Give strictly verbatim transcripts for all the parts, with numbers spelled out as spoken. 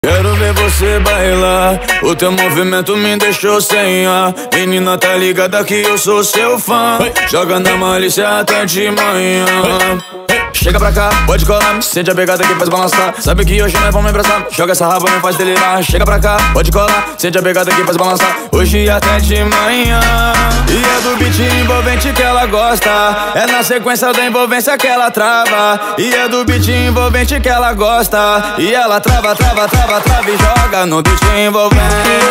Quero ver você bailar, o teu movimento me deixou sem ar. Menina, tá ligada que eu sou seu fã. Joga na malícia até de manhã. Chega pra cá, pode colar, sente a pegada que faz balançar. Sabe que hoje nós vamos abraçar, joga essa raba, me faz delirar. Chega pra cá, pode colar, sente a pegada que faz balançar. Hoje até de manhã. E é do beat envolvente que ela gosta, é na sequência da envolvência que ela trava. E é do beat envolvente que ela gosta, e ela trava, trava, trava, trava e joga no beat envolvente.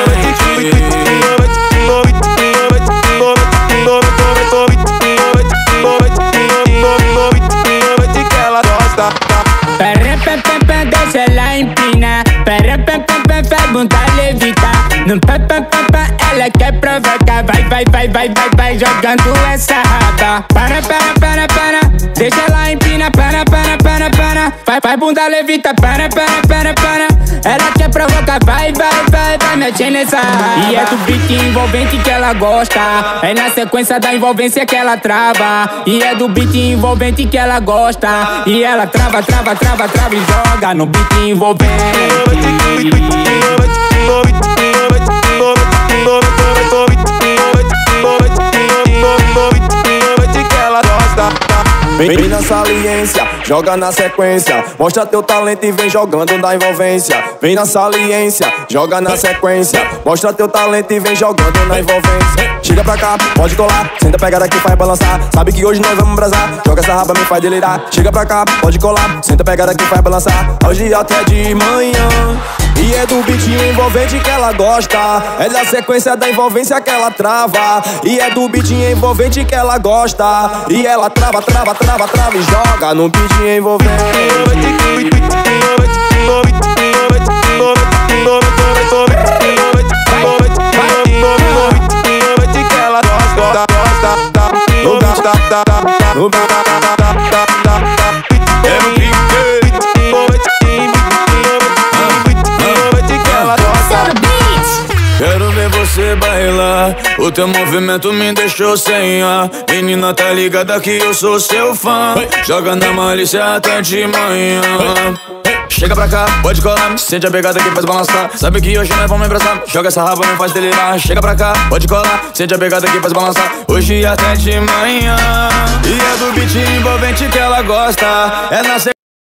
Deixa ela empina, pera, pera, pera, faz bunda levitar. No pá, pá, pá, pá, ela quer provocar. Vai, vai, vai, vai, vai, vai jogando essa raba. Para, para, para, para, deixa ela empina. Para, para, para, para, vai, vai bunda levita. Para, para, para, para, ela quer provocar. Vai, vai, vai, vai mexendo nessa raba. E é do beat envolvente que ela gosta, é na sequência da envolvência que ela trava. E é do beat envolvente que ela gosta, e ela trava, trava, trava, trava e joga no beat envolvente. Vem, vem na saliência, joga na sequência, mostra teu talento e vem jogando na envolvência. Vem na saliência, joga na sequência, mostra teu talento e vem jogando na envolvência. Chega pra cá, pode colar, senta a pegada que faz balançar. Sabe que hoje nós vamos brasar, joga essa raba, me faz delirar. Chega pra cá, pode colar, senta a pegada que faz balançar. Hoje até de manhã. E é do beat envolvente que ela gosta, é da sequência da envolvência que ela trava. E é do beat envolvente que ela gosta, e ela trava, trava, trava, trava e joga no beat envolvente. Quero ver você bailar, o teu movimento me deixou sem ar. Menina, tá ligada que eu sou seu fã. Joga na malícia até de manhã. Chega pra cá, pode colar, sente a pegada que faz balançar. Sabe que hoje nós vamos abraçar, joga essa raba, me faz delirar. Chega pra cá, pode colar, sente a pegada que faz balançar. Hoje até de manhã. E é do beat envolvente que ela gosta, é na